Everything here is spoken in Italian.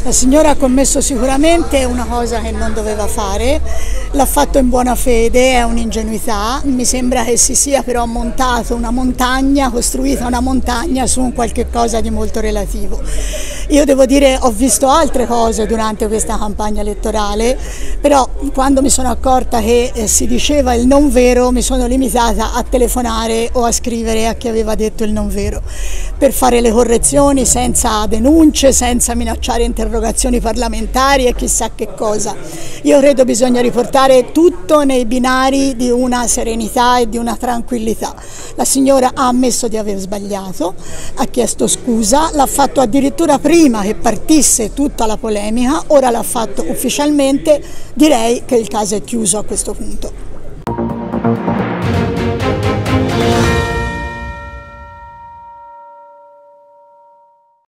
La signora ha commesso sicuramente una cosa che non doveva fare, l'ha fatto in buona fede, è un'ingenuità, mi sembra che si sia però montato una montagna, costruita una montagna su un qualche cosa di molto relativo. Io devo dire, ho visto altre cose durante questa campagna elettorale, però quando mi sono accorta che si diceva il non vero mi sono limitata a telefonare o a scrivere a chi aveva detto il non vero, per fare le correzioni senza denunce, senza minacciare interrogazioni parlamentari e chissà che cosa. Io credo bisogna riportare tutto nei binari di una serenità e di una tranquillità. La signora ha ammesso di aver sbagliato, ha chiesto scusa, l'ha fatto addirittura prima che partisse tutta la polemica, ora l'ha fatto ufficialmente, direi che il caso è chiuso a questo punto.